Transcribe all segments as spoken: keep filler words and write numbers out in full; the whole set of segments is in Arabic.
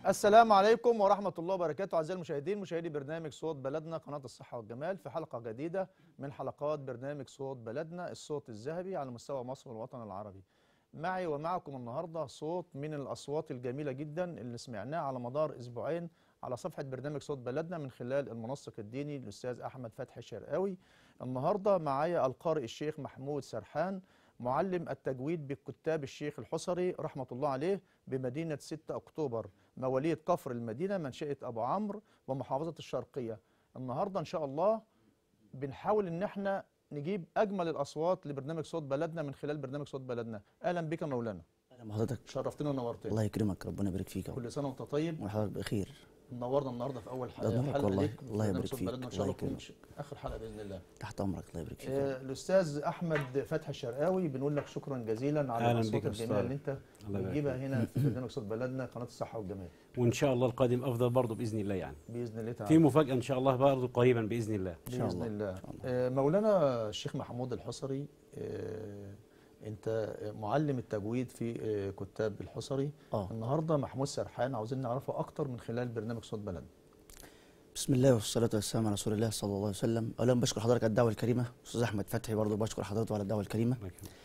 السلام عليكم ورحمة الله وبركاته أعزائي المشاهدين، مشاهدي برنامج صوت بلدنا قناة الصحة والجمال في حلقة جديدة من حلقات برنامج صوت بلدنا، الصوت الذهبي على مستوى مصر والوطن العربي. معي ومعكم النهاردة صوت من الأصوات الجميلة جدا اللي سمعناه على مدار أسبوعين على صفحة برنامج صوت بلدنا من خلال المنسق الديني الأستاذ أحمد فتحي الشرقاوي. النهاردة معايا القارئ الشيخ محمود سرحان، معلم التجويد بكتاب الشيخ الحصري رحمة الله عليه بمدينة ستة أكتوبر، مواليد كفر المدينة، منشأة أبو عمرو ومحافظة الشرقية. النهاردة إن شاء الله بنحاول إن احنا نجيب أجمل الأصوات لبرنامج صوت بلدنا من خلال برنامج صوت بلدنا. أهلا بك مولانا. اهلا بحضرتك. شرفتنا ونورتنا. الله يكرمك، ربنا يبارك فيك. كل سنة وأنت طيب وحضرتك بخير. منورنا النهارده في اول حلقه نورك حلقه والله. ليك الله في يبارك صوت فيك. بلدنا ان شاء الله الله تكون يكرمك. اخر حلقه باذن الله. تحت امرك، الله يبارك فيك. آه الاستاذ احمد فتحي الشرقاوي، بنقول لك شكرا جزيلا على أهلاً الاصوات بك يا الجميله أستاذ. اللي انت الله يبارك بتجيبها فيك. هنا في برنامج صوت بلدنا قناه الصحه والجمال. وان شاء الله القادم افضل برضه باذن الله، يعني باذن الله تعالى. في مفاجاه ان شاء الله برضه قريبا باذن الله. إن شاء باذن الله. الله. إن شاء الله. آه مولانا الشيخ محمود الحصري، آه انت معلم التجويد في آه كتاب الحصري. اه النهارده محمود سرحان عاوزين نعرفه اكتر من خلال برنامج صوت بلدنا. بسم الله والصلاه والسلام على رسول الله صلى الله عليه وسلم. اولا بشكر حضرتك على الدعوه الكريمه. استاذ احمد فتحي برضه بشكر حضرته على الدعوه الكريمه. الله يكرمك.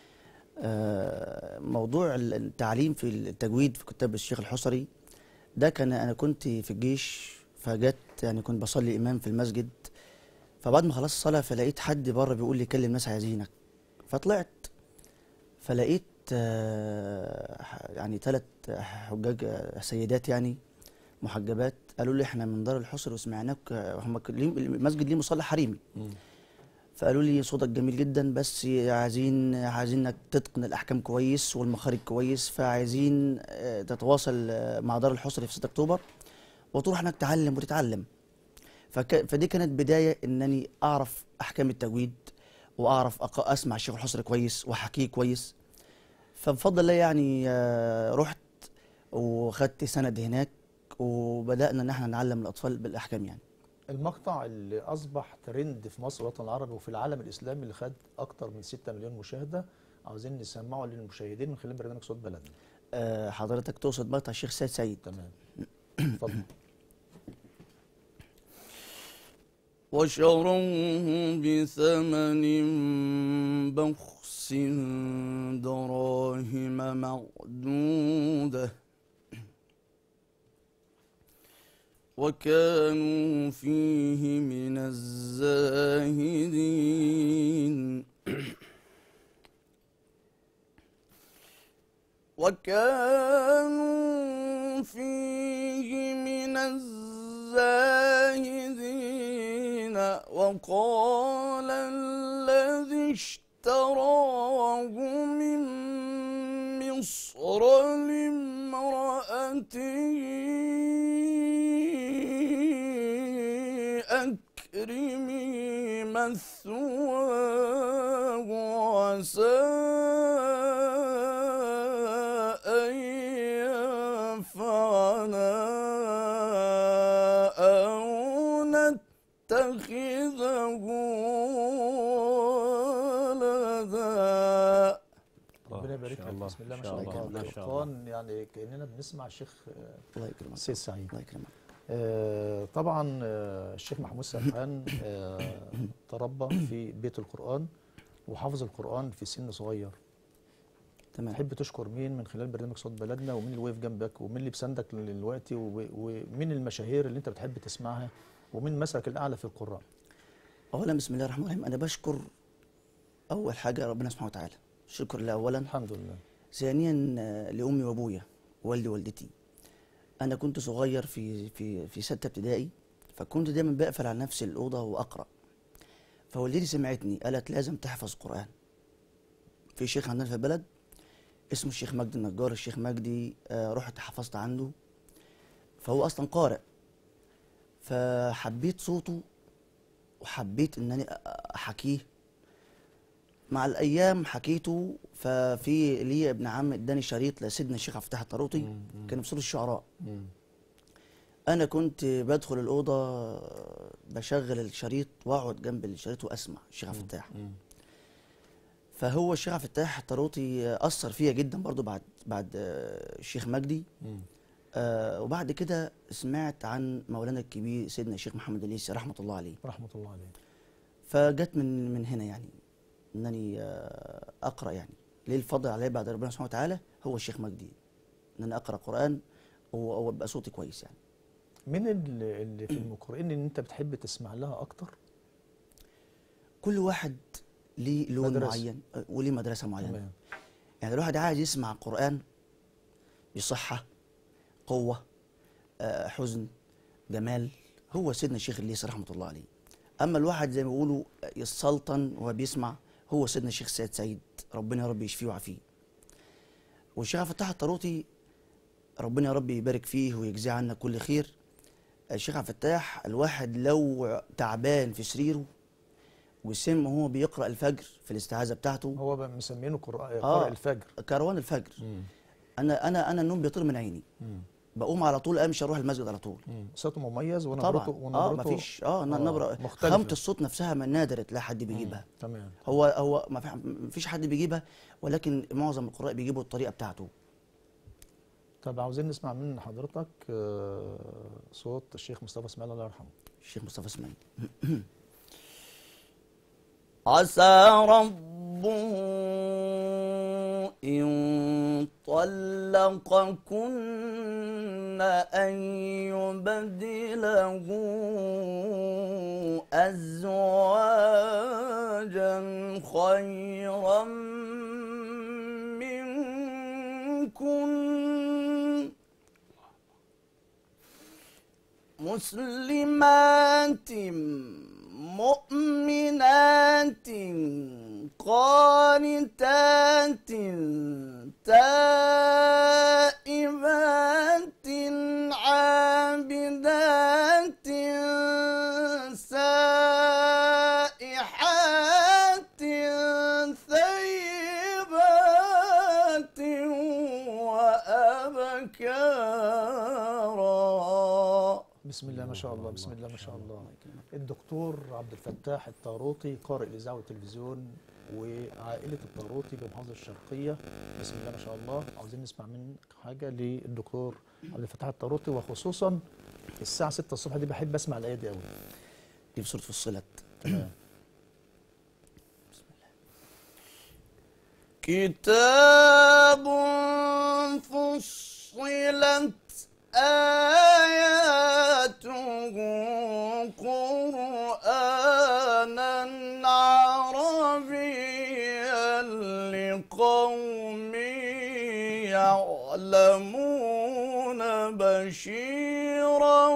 آه موضوع التعليم في التجويد في كتاب الشيخ الحصري ده، كان انا كنت في الجيش، فجت يعني كنت بصلي امام في المسجد، فبعد ما خلصت الصلاه فلقيت حد بره بيقول لي كلم ناس عايزينك، فطلعت فلقيت آه، يعني ثلاث حجاج، آه، سيدات يعني محجبات، قالوا لي احنا من دار الحصر وسمعناك. آه، هم ك- ليه- المسجد ليه مصلى حريمي، فقالوا لي صوتك جميل جدا بس عايزين عايزينك تتقن الاحكام كويس والمخارج كويس، فعايزين آه، تتواصل آه، مع دار الحصر في ستة اكتوبر وتروح انك تتعلم وتتعلم. فك... فدي كانت بدايه انني اعرف احكام التجويد واعرف أق... اسمع الشيخ الحصري كويس واحكيه كويس. فبفضل الله يعني آه، رحت وخدت سند هناك وبدأنا ان احنا نعلم الاطفال بالاحكام يعني. المقطع اللي اصبح ترند في مصر والوطن العربي وفي العالم الاسلامي اللي خد اكتر من ستة مليون مشاهده، عاوزين نسمعه للمشاهدين من خلال برنامج صوت بلدنا. آه، حضرتك تقصد مقطع الشيخ سيد سعيد؟ تمام. اتفضل. وشروه بثمن بخس دراهم معدودة وكانوا فيه من الزاهدين وكانوا فيه من الزاهدين وقال الذي اشتراه من مصر لامرأته أكرمي مثواه وعسى أن ينفعنا أو نتخذه ولدا. ربنا يبارك لك. الله. بسم الله ما إن شاء شاء الله. الله. ما شاء الله. الاتقان يعني كاننا بنسمع الشيخ آه، الله يكرمك. سيد سعيد. الله يكرمك. آه طبعا آه الشيخ محمود سرحان آه تربى في بيت القرآن وحافظ القرآن في سن صغير. تمام. تحب تشكر مين من خلال برنامج صوت بلدنا، ومين اللي واقف جنبك، ومين اللي بيساندك دلوقتي، و- ومين المشاهير اللي انت بتحب تسمعها، ومين مثلك الاعلى في القرآن؟ أولا بسم الله الرحمن الرحيم، أنا بشكر أول حاجة ربنا سبحانه وتعالى، شكر لله أولا. الحمد لله. ثانيا آه، لأمي وأبويا والدي ووالدتي. أنا كنت صغير في في في ستة ابتدائي، فكنت دايما بقفل على نفسي الأوضة وأقرأ، فوالدتي سمعتني قالت لازم تحفظ قرآن. في شيخ عندنا في البلد اسمه الشيخ مجدي النجار، الشيخ مجدي آه، رحت حفظت عنده، فهو أصلا قارئ، فحبيت صوته وحبيت إنني أحكيه. مع الأيام حكيته، ففي لي ابن عم اداني شريط لسيدنا الشيخ عبد الفتاح الطروطي، كان في سورة الشعراء. مم. أنا كنت بدخل الأوضة بشغل الشريط وأقعد جنب الشريط وأسمع الشيخ عبد الفتاح. مم. فهو الشيخ عبد الفتاح الطروطي أثر فيا جدا برضو بعد بعد آه، الشيخ مجدي. مم. آه وبعد كده سمعت عن مولانا الكبير سيدنا الشيخ محمد الليثي رحمه الله عليه. رحمه الله عليه. فجت من من هنا يعني انني آه اقرا، يعني ليه الفضل علي بعد ربنا سبحانه وتعالى هو الشيخ مجدي، ان انا اقرا قران وابقى صوتي كويس يعني. مين اللي اللي في المقرئين ان انت بتحب تسمع لها اكتر؟ كل واحد ليه لون مدرسة. معين آه، وليه مدرسه معينه. تمام. يعني الواحد عايز يسمع قران بصحه، قوه، آه حزن، جمال، هو سيدنا الشيخ الليثي رحمه الله عليه. اما الواحد زي ما بيقولوا يسلطن وهو بيسمع، هو سيدنا الشيخ سيد سعيد، ربنا يا رب يشفيه ويعافيه. والشيخ عبد الفتاح الطاروطي ربنا يا رب يبارك فيه ويجزيه عنا كل خير. الشيخ عبد الفتاح الواحد لو تعبان في سريره وسمع وهو بيقرأ الفجر في الاستعاذة بتاعته، هو بقى مسمينه قراء آه قارئ الفجر. كروان الفجر. مم. انا انا انا النوم بيطير من عيني، مم. بقوم على طول امشي اروح المسجد على طول. مم. صوته مميز طبعا ونبرته اه ونبرته مفيش اه نبره مختلفة. خامة الصوت نفسها من نادر تلاقي حد بيجيبها. تمام. هو هو ما في- ما فيش حد بيجيبها، ولكن معظم القراء بيجيبوا الطريقه بتاعته. طب عاوزين نسمع من حضرتك آه، صوت الشيخ مصطفى اسماعيل الله يرحمه. الشيخ مصطفى اسماعيل. عسى ربه إن طلقكن أن يبدله أزواجا خيرا منكن مسلمات مؤمنات قانتات تائبات عابدات سائحات ثيبات وأبكارا. بسم الله ما شاء الله، بسم الله ما شاء الله. الدكتور عبد الفتاح الطاروطي قارئ الإذاعة والتلفزيون وعائلة الطاروطي بمحافظة الشرقية. بسم الله ما شاء الله. عاوزين نسمع منك حاجة للدكتور عبد الفتاح الطاروطي، وخصوصا الساعة ستة الصبح دي بحب أسمع الآية دي أوي. دي بسورة فصلت. تمام. كتاب فصلت آياته قرآنا عربيا لقوم يعلمون بشيرا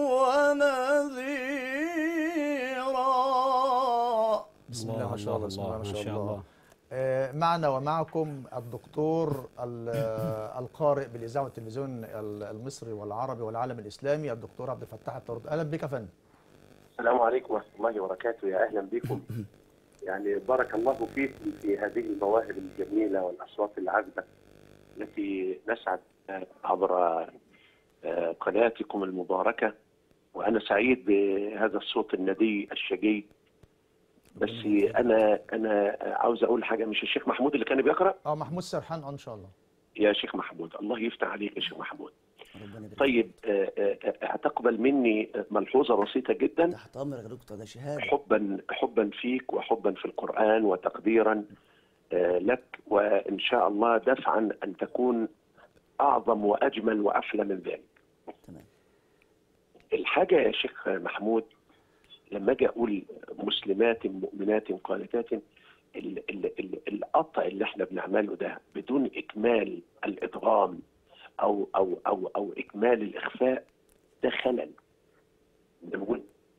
ونذيرا. بسم الله ما شاء الله، بسم الله ما شاء الله. الله. آه، معنا ومعكم الدكتور ال- آه، القارئ بالإذاعة والتلفزيون ال- المصري والعربي والعالم الإسلامي الدكتور عبد الفتاح الطاروطي. أهلا بك يا فندم. السلام عليكم ورحمة الله وبركاته، يا أهلا بكم. يعني بارك الله فيكم في هذه المواهب الجميلة والأصوات العذبة التي نسعد عبر قناتكم المباركة، وأنا سعيد بهذا الصوت الندي الشجي. بس أنا أنا عاوز أقول حاجة، مش الشيخ محمود اللي كان بيقرأ؟ اه محمود سرحان اه ان شاء الله. يا شيخ محمود الله يفتح عليك يا شيخ محمود. ربنا يبارك. طيب آه، آه، هتقبل مني ملحوظة بسيطة جدا، تحت امرك يا دكتور، ده شهاده. حبا حبا فيك وحبا في القرآن وتقديرا آه، لك، وإن شاء الله دفعا أن تكون أعظم وأجمل وأحلى من ذلك. تمام. الحاجة يا شيخ محمود، لما أجي أقول مسلمات مؤمنات قانتات، ال- ال- ال- القطع اللي احنا بنعمله ده بدون إكمال الإدغام أو أو أو أو إكمال الإخفاء ده خلل. بنقول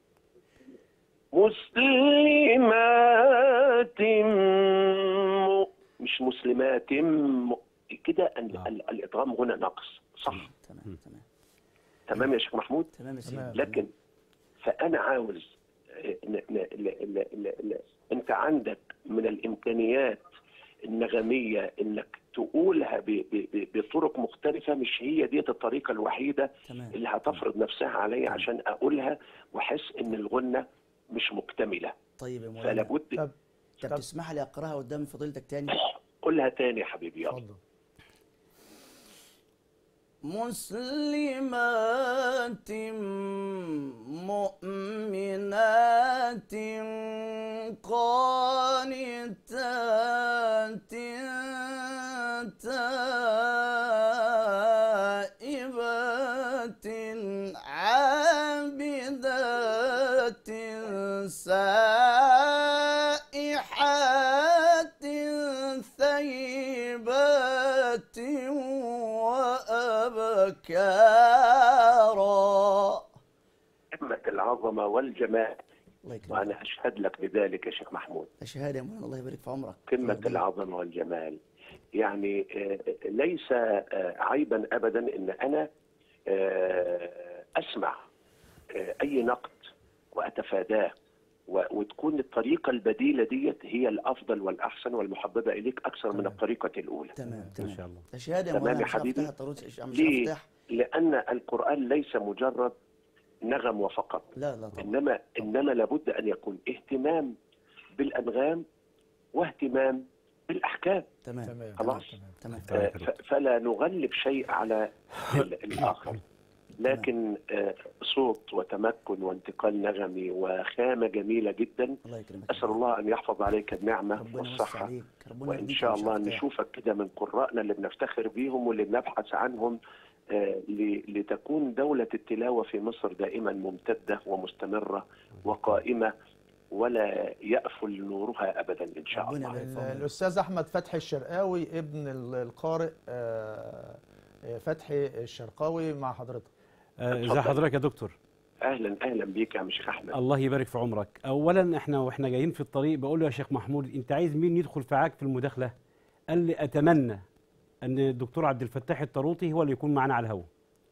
مسلمات م... مش مسلمات م... كده ال- آه. ال- الإدغام هنا نقص، صح؟ تمام تمام تمام يا شيخ محمود؟ تمام يا سيدي. تمام. لكن فأنا عاوز آه، ن... ن... ل... ل... ل... ل... أنت عندك من الإمكانيات النغمية إنك تقولها ب... ب... ب... بطرق مختلفة، مش هي دي الطريقة الوحيدة تمام. اللي هتفرض نفسها عليا عشان أقولها وأحس إن الغنة مش مكتملة. طيب يا مولانا، فلا بد. طب طب طب تسمح لي اقراها قدام فضيلتك تاني؟ قولها تاني يا حبيبي يلا. اتفضل. مسلمات مؤمنات قانتات تائبات عابدات سائحات ثيبات وأبكارا. قمة العظمة والجمال، الله يكرمك. وأنا أشهد لك بذلك يا شيخ محمود. أشهد يا مولانا، الله يبارك في عمرك. قمة العظمة والجمال. يعني آه، ليس آه، عيبا أبدا إن أنا آه، أسمع آه، أي نقد وأتفاداه، و- وتكون الطريقة البديلة ديت هي الأفضل والأحسن والمحببة إليك أكثر من الطريقة الأولى. تمام إن شاء الله. أشهد يا تمام مولانا. يا مش عارف حبيبي. أفتح الطاروت، مش عارف ليه؟ أفتح. لأن القرآن ليس مجرد نغم وفقط، لا لا طبعا. إنما إنما لابد أن يكون اهتمام بالأنغام واهتمام بالأحكام. تمام تمام خلاص. تمام. آه، ف- فلا نغلب شيء على ال- الآخر، لكن آه، صوت وتمكن وانتقال نغمي وخامة جميلة جدا. الله يكرمك. أسأل الله أن يحفظ عليك النعمة ربنا يوسع والصحة، عليك. ربنا وإن يهديك شاء يا شيخ الله فتاح. نشوفك كده من قرائنا اللي بنفتخر بيهم واللي بنبحث عنهم، آه، ل- لتكون دولة التلاوة في مصر دائما ممتدة ومستمرة وقائمة ولا يأفل نورها أبدا إن شاء ربنا الله. يبارك في ال- عمرك. الأستاذ أحمد فتحي الشرقاوي ابن ال- القارئ آه، آه، فتحي الشرقاوي مع حضرتك. آه، ازي اتفضل. حضرتك يا دكتور؟ أهلا أهلا بيك يا عم شيخ أحمد. الله يبارك في عمرك. اولا احنا واحنا جايين في الطريق بقول له يا شيخ محمود انت عايز مين يدخل معاك في المداخله؟ قال لي اتمنى ان الدكتور عبد الفتاح الطروطي هو اللي يكون معانا على الهواء.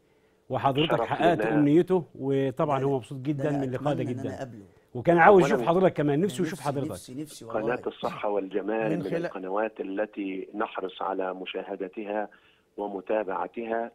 وحضرتك شرف حققت لنا. امنيته، وطبعا ده هو أنا- مبسوط ده جدا أنا من اللقاء ده أتمنى إن أنا جدا، أقابله. وكان عاوز أولاً يشوف حضرتك كمان. نفسه نفسي يشوف حضرتك. نفسي نفسي والله. قناة الصحة والجمال من من, خلال- القنوات التي نحرص على مشاهدتها ومتابعتها،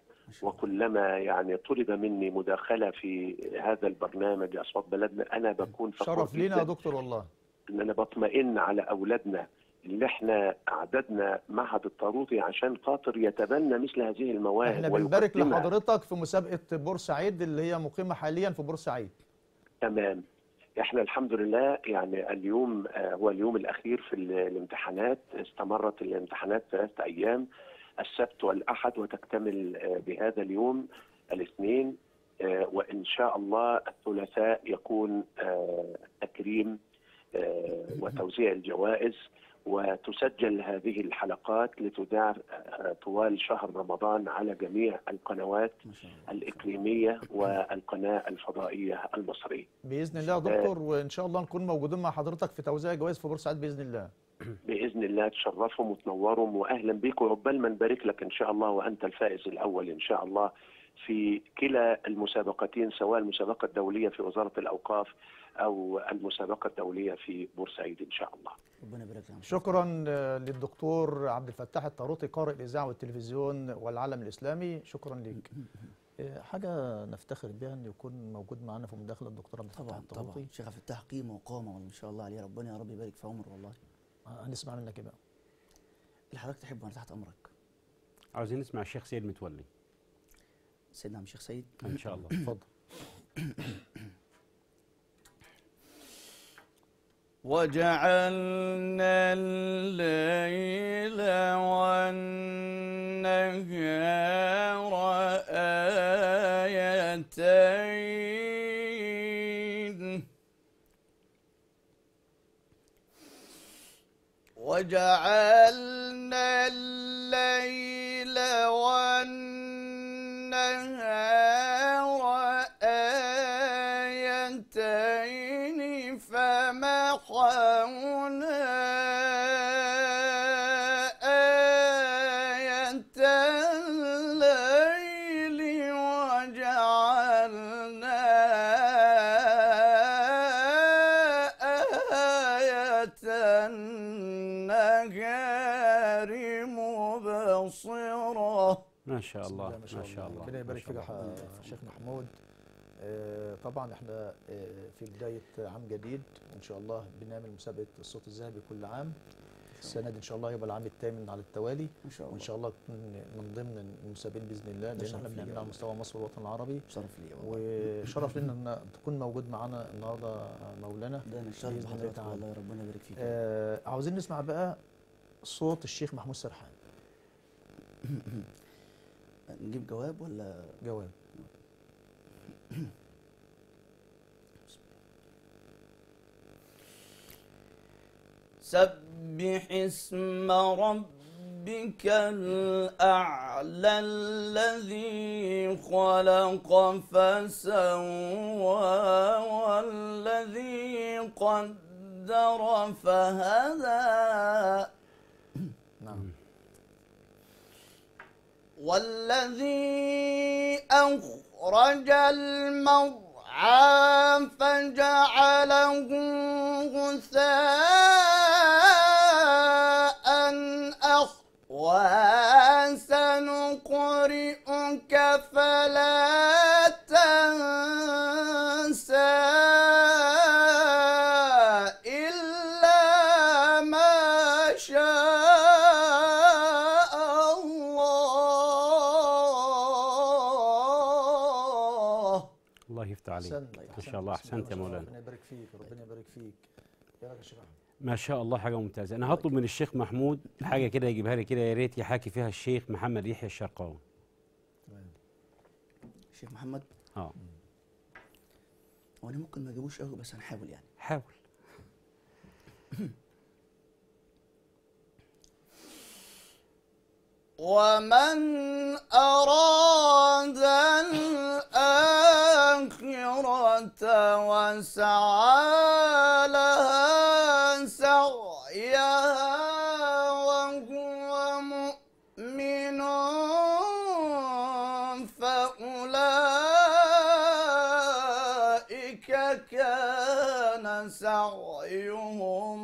وكلما يعني طلب مني مداخلة في هذا البرنامج أصوات بلدنا أنا بكون فخور شرف لينا يا جداً دكتور والله. إن أنا بطمئن على أولادنا اللي احنا أعددنا معهد الطاروطي عشان خاطر يتبنى مثل هذه المواهب. احنا بنبارك ويقدمها. لحضرتك في مسابقة بورسعيد اللي هي مقيمة حاليا في بورسعيد. تمام. احنا الحمد لله يعني اليوم آه، هو اليوم الاخير في ال- الامتحانات. استمرت الامتحانات ثلاثة ايام، السبت والاحد، وتكتمل آه، بهذا اليوم الاثنين، آه، وان شاء الله الثلاثاء يكون آه، تكريم آه، وتوزيع الجوائز، وتسجل هذه الحلقات لتذاع آه، طوال شهر رمضان على جميع القنوات ما شاء الله. الإقليمية والقناة الفضائية المصرية. بإذن الله يا دكتور، وإن شاء الله نكون موجودين مع حضرتك في توزيع جوائز في بورسعيد بإذن الله. بإذن الله تشرفهم وتنورهم وأهلا بكم، وعقبال ما نبارك لك إن شاء الله وأنت الفائز الأول إن شاء الله في كلا المسابقتين، سواء المسابقة الدولية في وزارة الأوقاف أو المسابقة الدولية في بورسعيد إن شاء الله. ربنا يبارك لك. شكرا آه، للدكتور عبد الفتاح الطاروطي قارئ الإذاعة والتلفزيون والعالم الإسلامي. شكرا ليك. آه، حاجة نفتخر بها أن يكون موجود معنا في مداخلة الدكتور عبد الفتاح طبعا الطاروطي. طبعا. شيخ عبد الفتاح قيمة وقامة ما شاء الله عليه. ربنا يا رب يبارك في عمره والله. آه، هنسمع منك إيه بقى؟ اللي حضرتك تحبه أنا تحت أمرك. عاوزين نسمع الشيخ سيد متولي سيدنا عم الشيخ سيد. ان شاء الله. اتفضل. وجعلنا الليل والنهار آيتين وجعلنا الليل والنهار آيتين فمحونا آية الليل وجعلنا آية النهار مبصرة. ما شاء بسم الله ما شاء الله. الله. ربنا يبارك فيك ما يا شاء الله. ح- شيخ محمود. آه، طبعا احنا آه، في بداية عام جديد، وإن شاء الله بنعمل مسابقة الصوت الذهبي كل عام. السنه دي ان شاء الله يبقى العام الثامن على التوالي، ان شاء الله. وان شاء الله تكون من ضمن المسابقين باذن الله، لان شرف احنا لي بنعملها على والله. مستوى مصر والوطن العربي. شرف لي والله. وشرف لنا ان تكون موجود معانا النهارده مولانا. ده انا الشرف بإذن الله بحضرتك تعالى. والله، ربنا يبارك فيك. آه عاوزين نسمع بقى صوت الشيخ محمود سرحان. نجيب جواب ولا جواب. سبح اسم ربك الأعلى الذي خلق فسوى والذي قدر فهدى نعم. والذي أخرج المرعى فجعله غثاء أحوى سنقرئك فلا تنسى إلا ما شاء الله. الله يفتح عليك. أحسنت. ما شاء الله، بسم احسنت يا ما شاء الله. مولانا. ربنا يبارك فيك، ربنا يبارك فيك. يا راجل يا شيخ أحمد. ما شاء الله، حاجه ممتازه. انا هطلب من الشيخ محمود حاجه كده يجيبها لي كده، يا ريت يحاكي فيها الشيخ محمد يحيى الشرقاوي. تمام. الشيخ محمد. اه هو انا ممكن ما اجيبوش قوي بس هنحاول يعني. حاول. ومن أراد الآخرة وسعى لها سعيها وهو مؤمن فأولئك كان سعيهم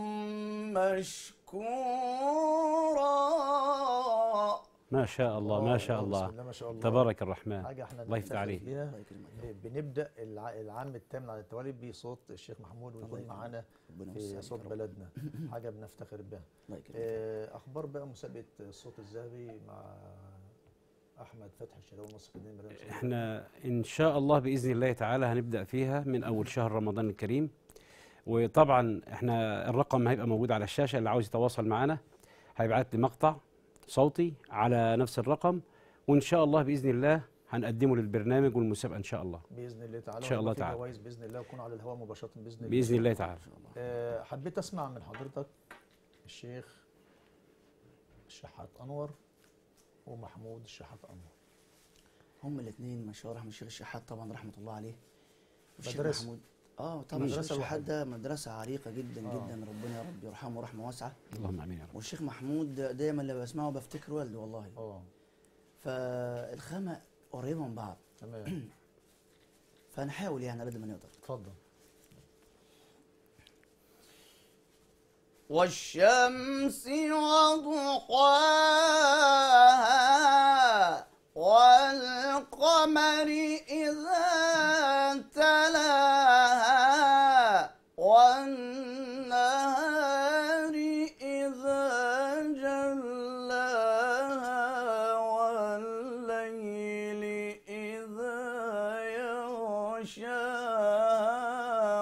مشكورا. ما شاء الله، ما شاء بسم الله، الله ما شاء الله. تبارك الرحمن. حاجه احنا الله يفتح بنفتخر عليك. فيها. الله يكرمك. بنبدا الع- العام الثامن على التوالي بصوت الشيخ محمود ويكون يكرمك. معانا ربنا في يوسعك صوت يا رب. بلدنا. حاجه بنفتخر بها. الله يكرمك. آه، اخبار بقى مسابقه الصوت الذهبي مع احمد فتحي الشراوي مصر القديم برنامج صوت احنا ان شاء الله باذن الله تعالى هنبدا فيها من اول شهر رمضان الكريم. وطبعا احنا الرقم هيبقى موجود على الشاشه، اللي عاوز يتواصل معنا هيبعت لي مقطع صوتي على نفس الرقم، وان شاء الله باذن الله هنقدمه للبرنامج والمسابقه ان شاء الله. باذن الله تعالى. إن شاء الله ويبقى في تعالى. جوائز باذن الله ويكون على الهواء مباشره باذن الله. باذن الله تعالى. ان شاء الله. آه، حبيت اسمع من حضرتك الشيخ الشحات انور ومحمود الشحات انور. هم الاثنين ما شاء الله. رحمه الشيخ الشحات طبعا رحمه الله عليه، والشيخ مدرسة. محمود. اه طبعا الشيخ مدرسة الشحات لوحدها. ده مدرسه عريقه جدا آه. جدا، ربنا يا رب يرحمه رحمه واسعه. اللهم امين يا رب. والشيخ محمود ده دايما لما بسمعه بفتكر والده والله. اه فالخامه قريبه من بعض، تمام. فنحاول يعني على قد ما نقدر. اتفضل. والشمس وضحاها والقمر إذا تلاها والنهار إذا جلاها والليل إذا يغشاها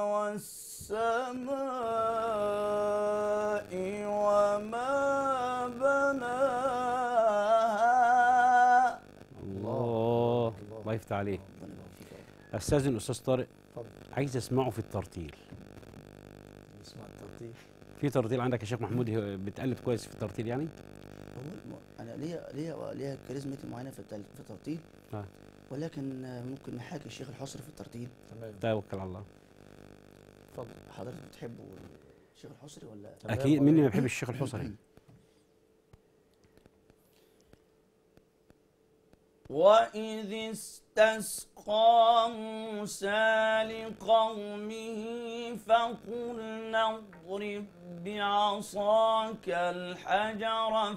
والسماء وما بناها. الله الله يفتح عليك. ربنا يبارك فيك يا رب. استاذن استاذ طارق، اتفضل. عايز اسمعه في الترتيل. نسمع الترتيب. في ترتيل عندك يا شيخ محمود؟ بتقلد كويس في الترتيل يعني؟ هو الم- انا ليا ليا ليا كاريزمتي معينه في التل- في الترتيب، آه. ولكن آه، ممكن نحاكي الشيخ الحصري في الترتيب. تمام. توكل على الله. اتفضل. حضرتك بتحبوا الشيخ الحصري ولا؟ تمام. اكيد، مين اللي ما بيحبش الشيخ الحصري؟ وإذ استسقى موسى لقومه فقلنا اضرب بعصاك الحجر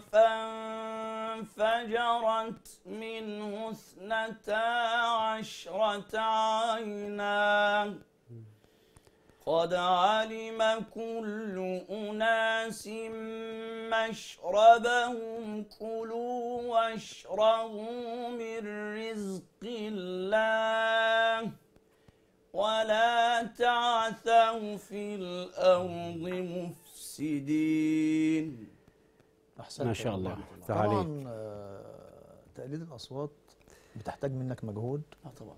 فانفجرت منه اثنتا عشرة عينا قد علم كل أناس مشربهم كلوا واشربوا من رزق الله ولا تعثوا في الأرض مفسدين. احسنت ما شاء يا الله. رب. افتح عليك. طبعا آه، تقليد الاصوات بتحتاج منك مجهود اه طبعا.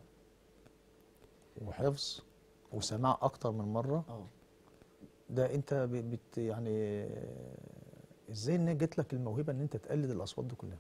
وحفظ وسماع اكتر من مره. اه ده انت ب- بت يعني آه، ازاي ان جت لك الموهبه ان انت تقلد الاصوات دي كلها؟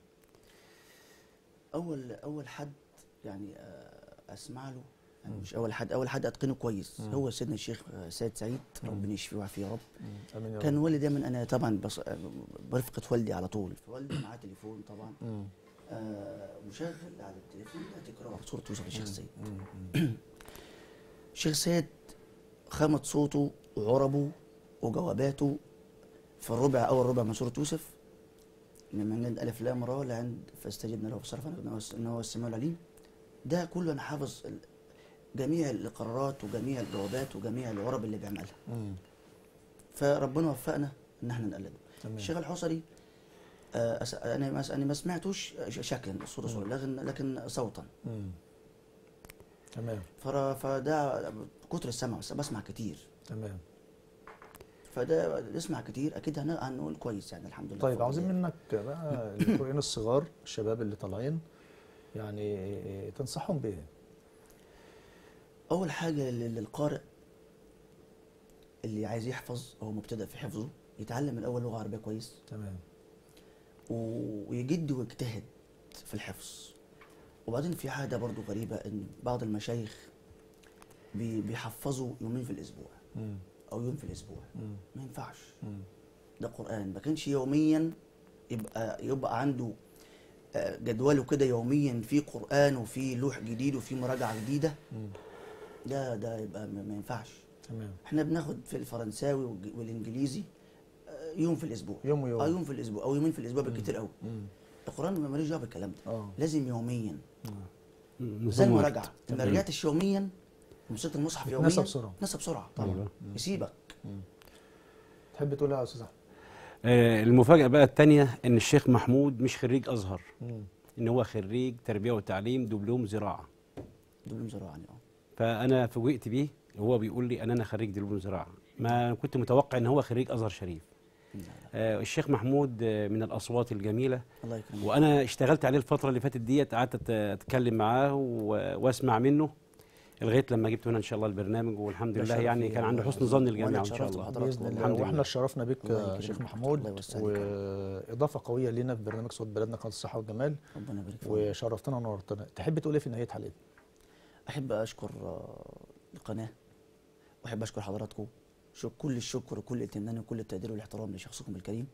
اول اول حد يعني آه، اسمع له، يعني مش اول حد، اول حد اتقنه كويس مم. هو سيدنا الشيخ آه، سيد سعيد، مم. ربنا يشفيه ويعافيه يا رب. امين يا كان رب. والدي دايما، انا طبعا بص... آه، برفقه والدي على طول، فوالدي معاه تليفون طبعا مم. آه مشغل على التليفون ده تقرا صوره يوسف الشيخ سيد. مم. الشيخ سيد خامة صوته وعربه وجواباته في الربع اول ربع من سوره يوسف، من عند الف لام را لعند فاستجبنا له فصرفنا انه هو السميع العليم، ده كله انا حافظ ال- جميع الاقرارات وجميع الجوابات وجميع العرب اللي بيعملها، مم. فربنا وفقنا ان احنا نقلده. تمام. الشيخ الحصري آه أس- انا ما انا ما سمعتوش ش- شكلا صوت صوره، لكن لكن صوتا، مم. تمام. فر- فده كتر السمع، بس بسمع كتير، تمام. فده نسمع كتير اكيد هن- هنقول كويس يعني الحمد لله. طيب بفضل عاوزين الله. منك بقى القارئين الصغار الشباب اللي طالعين يعني تنصحهم بايه؟ اول حاجه لل- للقارئ اللي عايز يحفظ او مبتدئ في حفظه، يتعلم الاول لغه عربيه كويس تمام. و- ويجد ويجتهد في الحفظ. وبعدين في حاجه برضو غريبه، ان بعض المشايخ بي- بيحفظوا يومين في الاسبوع مم. او يوم في الاسبوع، مم. ما ينفعش. مم. ده قران، ما كانش يوميا يبقى يبقى عنده آه، جدوله كده يوميا في قران وفي لوح جديد وفي مراجعه جديده، مم. ده ده يبقى ما ما ينفعش. تمام. احنا بناخد في الفرنساوي والج- والانجليزي آه، يوم في الاسبوع، يوم ويوم. اه يوم في الاسبوع او يومين في الاسبوع بالكتير قوي. مم. القران ما ماليش دعوه بالكلام ده، اه. لازم يوميا نظام زي واحد. المراجعه. ما رجعتش يوميا ومسكت المصحف يوميا بتنسى بسرعة. نسى بسرعه طبعا، أيوة. يسيبك. تحب تقول ايه يا استاذ احمد؟ آه، المفاجأة بقى الثانية إن الشيخ محمود مش خريج أزهر، مم. إن هو خريج تربية وتعليم دبلوم زراعة. دول زراعه يعني اه. فأنا فوجئت بيه وهو بيقول لي أن أنا خريج دبلوم زراعة، ما كنت متوقع إن هو خريج أزهر شريف. لا، لا. آه، الشيخ محمود آه، من الأصوات الجميلة، الله يكرمك. وأنا اشتغلت عليه الفترة اللي فاتت ديت، قعدت أت- أتكلم معاه و- وأسمع منه لغاية لما جبت هنا إن شاء الله البرنامج، والحمد ده لله شرف يعني لي كان عنده والله حسن العظيم. ظن وأنا الجميع إن شاء اتشرفت الله. بحضرتك باذن الله. الحمد واحنا لله. اتشرفنا بك الله يا يكرمك. شيخ الله محمود، يوسعك. واضافه قويه لنا في برنامج صوت بلدنا قناه الصحه والجمال، ربنا يبارك فيك. وشرفتنا ونورتنا. تحب تقول ايه في نهايه حلقتنا؟ احب اشكر آه، القناه، واحب اشكر حضراتكم شك كل الشكر وكل الامتنان وكل التقدير والاحترام لشخصكم الكريم.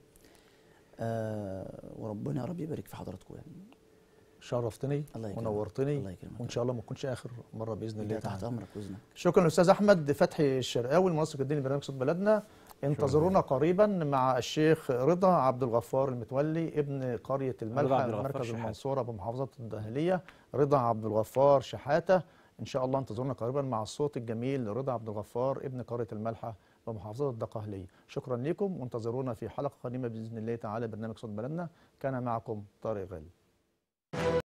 آه وربنا يا رب يبارك في حضراتكم يعني. شرفتني الله يكرمك. ونورتني، الله يكرمك. وان شاء الله ما تكونش اخر مره باذن الله انت تحت تعالى. امرك واذنك. شكرا للاستاذ احمد فتحي الشرقاوي المنسق الديني لبرنامج صوت بلدنا. انتظرونا قريبا مع الشيخ رضا عبد الغفار المتولي ابن قريه رضا الملحه عبد الغفار مركز شحاتة. المنصوره بمحافظه الدهليه. رضا عبد الغفار شحاته، ان شاء الله انتظرونا قريبا مع الصوت الجميل لرضا عبد الغفار ابن قريه الملحه بمحافظه الدقهليه. شكرا لكم، وانتظرونا في حلقه قادمه باذن الله تعالى برنامج صوت بلدنا. كان معكم طارق غالي.